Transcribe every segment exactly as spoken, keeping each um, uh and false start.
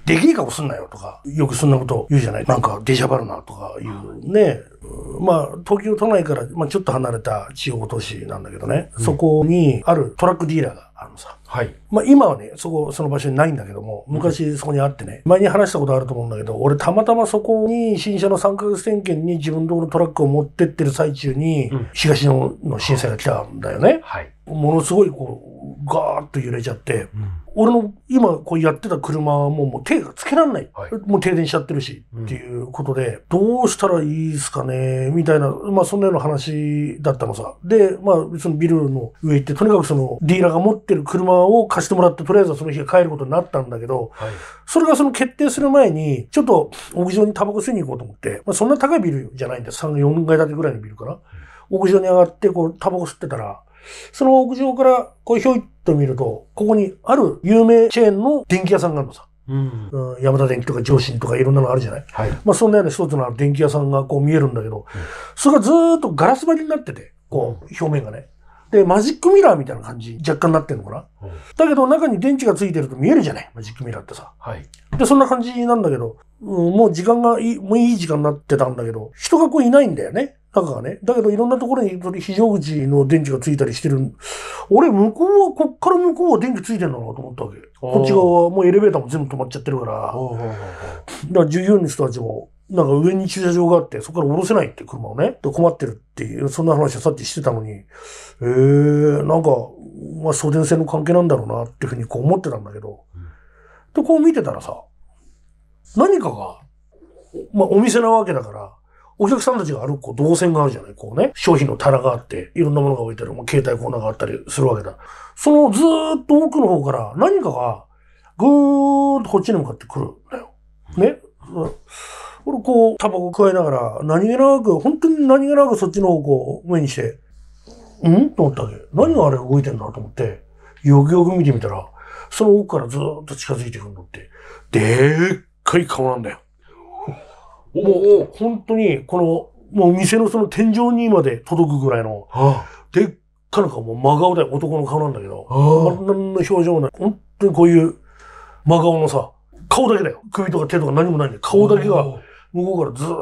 できねえ顔すんなよとか、よくそんなこと言うじゃない。なんか、出しゃばるなとか言うね。まあ、東京都内から、まあ、ちょっと離れた地方都市なんだけどね、うん、そこにあるトラックディーラーがあるのさ。はい。まあ、今はね、そこ、その場所にないんだけども、昔そこにあってね、前に話したことあると思うんだけど、俺たまたまそこに新車のさんかげつ点検に自分のトラックを持ってってる最中に、うん、東野の震災が来たんだよね。はい。ものすごいこう、ガーッと揺れちゃって、うん、俺の今こうやってた車はもう、もう手がつけらんない、はい。もう停電しちゃってるし、うん、っていうことで、どうしたらいいですかね、みたいな、まあそんなような話だったのさ。で、まあそのビルの上行って、とにかくそのディーラーが持ってる車を貸してもらって、とりあえずはその日帰ることになったんだけど、はい、それがその決定する前に、ちょっと屋上にタバコ吸いに行こうと思って、まあそんな高いビルじゃないんだよ。さん、よんかい建てぐらいのビルかな。うん、屋上に上がって、こうタバコ吸ってたら、その屋上からこうひょいっと見ると、ここにある有名チェーンの電気屋さんがあるのさ。うんうん、ヤマダ電機とか上信とかいろんなのあるじゃない、はい、まあそんなような一つの電気屋さんがこう見えるんだけど、うん、それがずーっとガラス張りになってて、こう表面がね。で、マジックミラーみたいな感じ若干なってんのかな、うん、だけど中に電池がついてると見えるじゃないマジックミラーってさ。はい、で、そんな感じなんだけど、うん、もう時間がいい、もういい時間になってたんだけど、人がこういないんだよね。中がね。だけどいろんなところに非常口の電池がついたりしてる。俺、向こうは、こっから向こうは電気ついてんだなと思ったわけ。こっち側はもうエレベーターも全部止まっちゃってるから。だから従業員の人たちも、なんか上に駐車場があって、そこから降ろせないって車をね。困ってるっていう、そんな話をさっきしてたのに、えー、なんか、まあ送電線の関係なんだろうなっていうふうにこう思ってたんだけど。で、こう見てたらさ、何かが、まあお店なわけだから、お客さんたちが歩くこう動線があるじゃないこうね。商品の棚があって、いろんなものが置いてある。携帯コーナーがあったりするわけだ。そのずーっと奥の方から何かがぐーっとこっちに向かってくるんだよ。ね。俺こうタバコ加えながら何気なく、本当に何気なくそっちの方向を目にして、んと思ったわけ。何があれ動いてんだと思って、よくよく見てみたら、その奥からずーっと近づいてくるのって、でーっかい顔なんだよ。もう、本当に、この、もう店のその天井にまで届くぐらいの、でっかな顔、もう真顔だよ。男の顔なんだけど、何の表情もない。本当にこういう真顔のさ、顔だけだよ。首とか手とか何もないんだよ。顔だけが、向こうからずーっ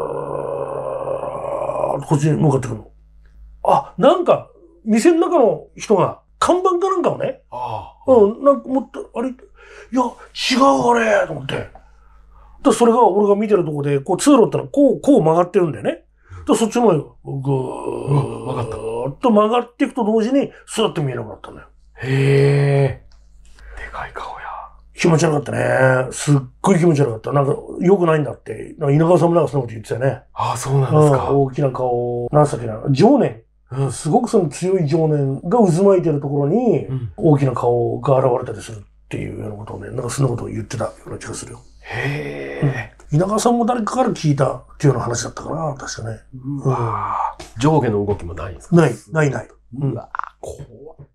とこっちに向かってくるの。あ、なんか、店の中の人が、看板かなんかをね、うん、なんかもっと、あれ、いや、違うあれ、と思って。で、それが俺が見てるとこで、こう通路ってのはこう、こう曲がってるんだよね。で、そっちの方にぐーっと曲がっていくと同時に、スーッと見えなくなったんだよ。へー。でかい顔や。気持ち悪かったね。すっごい気持ち悪かった。なんか、良くないんだって。なんか稲川さんもなんかそんなこと言ってたよね。ああ、そうなんですか。うん、大きな顔。なんつったっけな。情念。うん、すごくその強い情念が渦巻いてるところに、うん、大きな顔が現れたりするっていうようなことをね、なんかそんなことを言ってたような気がするよ。へー、うん。稲川さんも誰かから聞いたっていうような話だったかな、確かね。うわ、うん、上下の動きもないんですか？ない、ない、ない。うわ、怖っ。